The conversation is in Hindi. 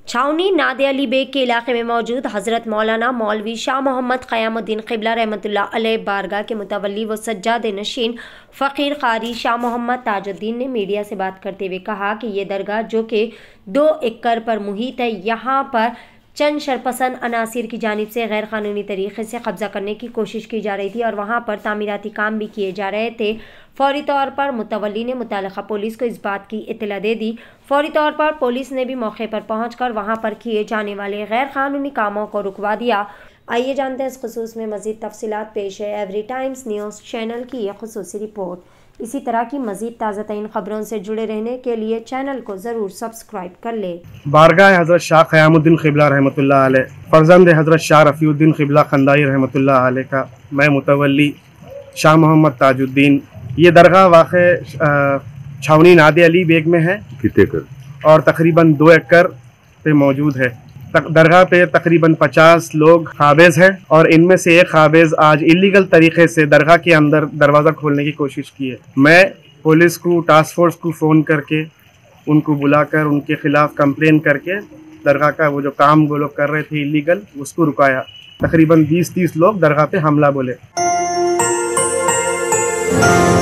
छावनी नादे अली बेग के इलाके में मौजूद हज़रत मौलाना मौलवी शाह मोहम्मद क़यामुद्दीन क़िबला रहमतुल्लाह अलैह बारगाह के मुतवल्ली व सज्जाद नशीन फ़कीर क़ारी शाह मोहम्मद ताजुद्दीन ने मीडिया से बात करते हुए कहा कि ये दरगाह जो कि 2 एकड़ पर मुहित है, यहाँ पर चंद शरपसंद अनासिर की जानिब से गैर कानूनी तरीके से कब्जा करने की कोशिश की जा रही थी और वहाँ पर तामीराती काम भी किए जा रहे थे। फौरी तौर पर मुतवल्ली ने मुतालिका पुलिस को इस बात की इत्तला दे दी। फौरी तौर पर पुलिस ने भी मौके पर पहुंचकर वहां पर किए जाने वाले गैर कानूनी कामों को रुकवा दिया। आइए जानते हैं इस खुसूस में मज़ीद तफसीलात। पेश है एवरी टाइम्स न्यूज़ चैनल की यह खुसूसी रिपोर्ट। इसी तरह की मज़ीद ताज़ा तरीन खबरों से जुड़े रहने के लिए चैनल को ज़रूर सब्सक्राइब कर ले। बारगाह हज़रत शाह क़यामुद्दीन क़िबला रहमतुल्लाह अलैह फ़र्ज़ंद हज़रत शाह रफ़ीउद्दीन क़िबला खंदाई रहमतुल्लाह अलैह का मैं मुतवल्ली शाह मोहम्मद ताजुद्दीन। ये दरगाह वाक़ छावनी नादे अली बेग में है और तकरीबन 2 एकड़ पे मौजूद है। दरगाह पे तकरीबन 50 लोग काबिज़ हैं और इनमें से एक काबिज़ आज इलीगल तरीके से दरगाह के अंदर दरवाज़ा खोलने की कोशिश की है। मैं पुलिस को, टास्क फोर्स को फ़ोन करके उनको बुलाकर उनके ख़िलाफ़ कंप्लेन करके दरगाह का वो जो काम वो लोग कर रहे थे इलीगल, उसको रुकाया। तकरीबन 20-30 लोग दरगाह पे हमला बोले।